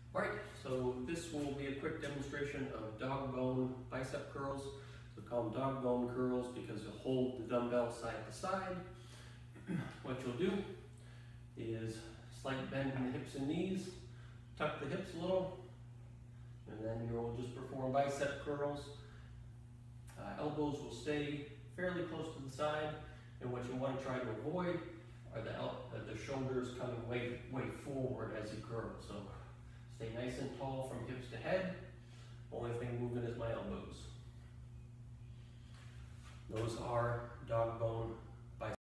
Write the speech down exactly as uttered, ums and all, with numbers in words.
All right, so this will be a quick demonstration of dog bone bicep curls. So call them dog bone curls because you'll hold the dumbbell side to side. What you'll do is slight bend in the hips and knees, tuck the hips a little, and then you'll just perform bicep curls. Uh, elbows will stay fairly close to the side, and what you want to try to avoid are the, el uh, the shoulders coming way, way forward as you curl. So stay nice and tall from hips to head. Only thing moving is my elbows. Those are dog bone